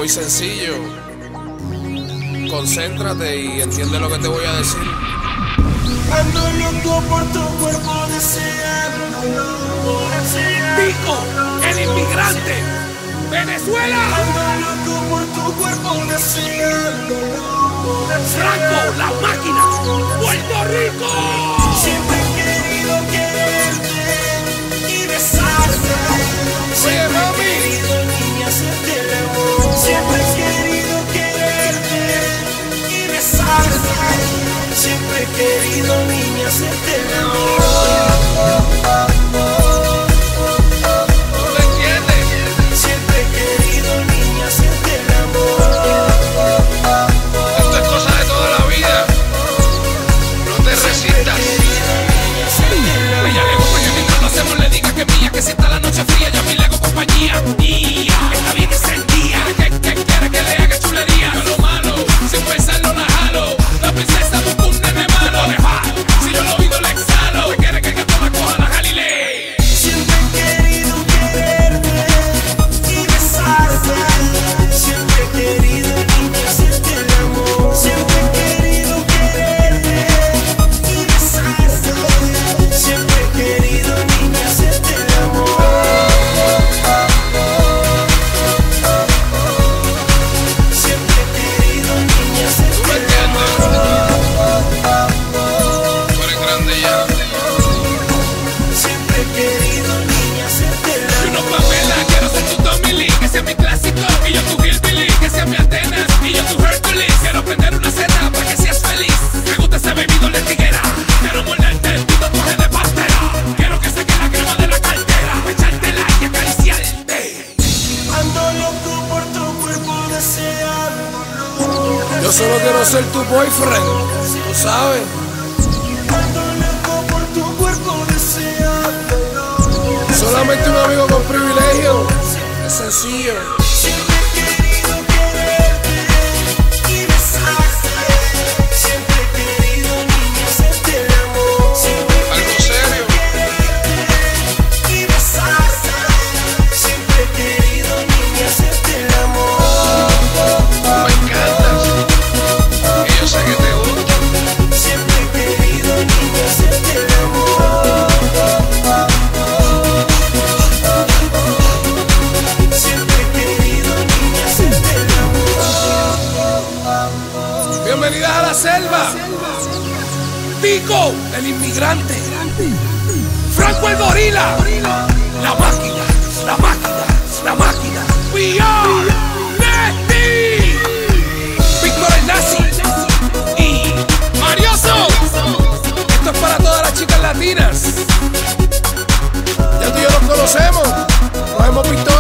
Muy sencillo. Concéntrate y entiende lo que te voy a decir. Ando loco por tu cuerpo deseándolo. Pico, el inmigrante, Venezuela. Ando loco por tu cuerpo deseándolo. Franco, la máquina, Puerto Rico. Siempre he querido quererte y besarte. Siempre he querido, niña, hacerte el amor. Siempre he querido quererte y besarte. Siempre he querido, niña, hacerte el amor. Que si está la noche fría, yo a mí le hago compañía. Y está bien encendida. ¿Qué quiere que le haga chulería? Yo lo malo, sin pensarlo la jalo. La princesa busca un nene malo. Si yo lo oído le exhalo. ¿Qué quiere que el gato la coja la Galilea? Siempre he querido quererte y besarte. Siempre he querido, niña, hacerte el amor. Siempre he querido quererte y besarte. Siempre he querido, niña, hacerte el amor. Siempre he querido, niña, hacerte el amor. Tú eres grande ya. Siempre he querido, niña, hacerte el Y amor. unos papelas, quiero ser tu Tommy Lee, que sea mi clásico. Y yo tu Hillbilly, que sea mi Atenas. Y yo tu Hercules, quiero prender una cena para que seas feliz. Me gusta ese bebido de tiguera. Quiero morderte tu tatuaje de pastera. Quiero que saque la crema de la cartera, echártela y acariciarte. Ando loco por tu cuerpo deseándolo. Yo solo quiero ser tu boyfriend, tú sabes. Ando loco por tu cuerpo deseándolo. Solamente un amigo con privilegio. Es sencillo. Siempre he querido quererte y besarte. Siempre he querido, niña, hacerte el amor. Siempre he Algo serio. querido y besarte. Siempre he querido, niña, hacerte el amor. Me encantas. Y yo sé que te gusta. Siempre he querido, niña, hacerte el amor. Siempre he querido, niña, hacerte el amor. Bienvenida a la selva. Pico, el inmigrante, Franco el gorila, la máquina, la máquina, la máquina. We are ready. Víctor el nazi y Marioso. Esto es para todas las chicas latinas. Ya tú y yo nos conocemos. Nos hemos visto